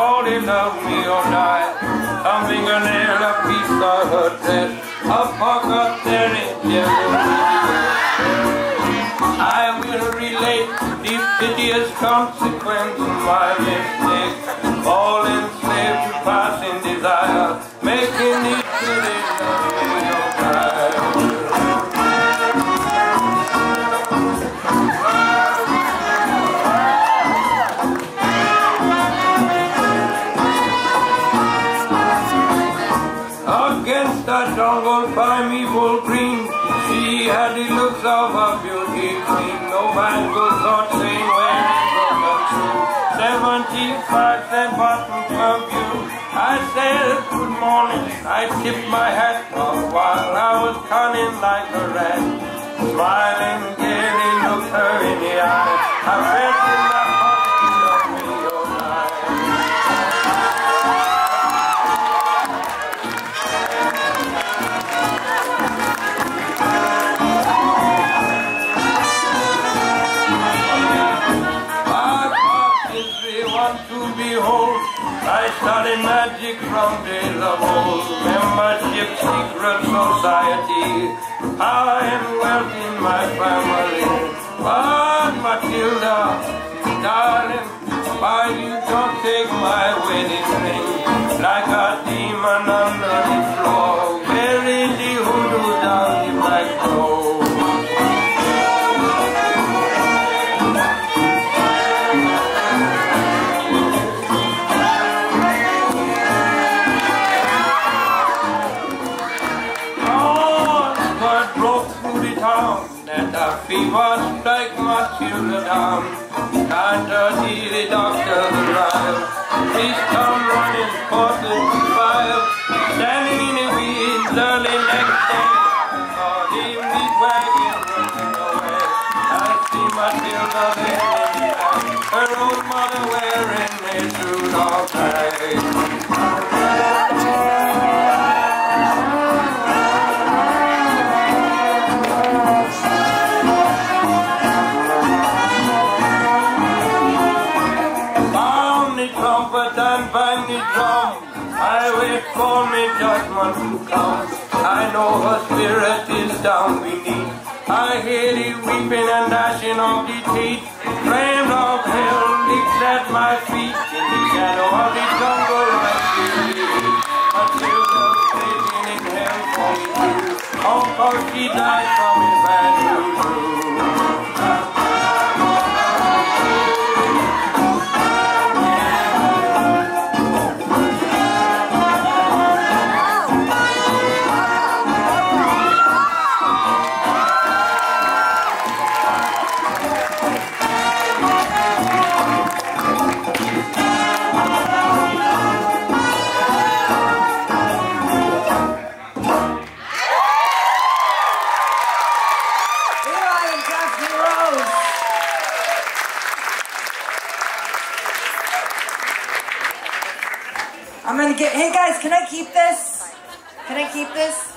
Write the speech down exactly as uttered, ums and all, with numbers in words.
called it Love Me or Die. A fingernail, a piece of her dress, a fuck up there in jealousy. I will relate the piteous consequence of my mistake. All enslaved to passing desire, making it really love me or die. Against that jungle primeval green, she had the looks of a beauty queen. No bangle thought saying where it's from and true. Seventy-five cent bottom perfume. I said good morning, I tipped my hat off while I was cunning like a rat. Smiling gaily looked her in the eye. I felt in my heart she loved me or die. To behold, I studied magic from days of old. Membership, secret society, power and wealth in my family. But Matilda, darling, why you don't take my wedding ring? Like a demon under the floor, where is the hoodoo down the black door? And the fever strike Matilda down. Can't see the doctor arrive. Please come running for the fire. Standing in the weeds early next day. Or the meat wagon running away. I see Matilda there in the eye. Her old mother wearing a suit all tight. And bang the drum, I wait for me judgment to come. I know her spirit is down beneath. I hear the weeping and gnashing of the teeth. Flames of hell licks at my feet. In the shadow of the jungle I see Matilda waiting in hell for me too. Oh, cause she died from a bad juju. I'm gonna get, hey guys, can I keep this? Can I keep this?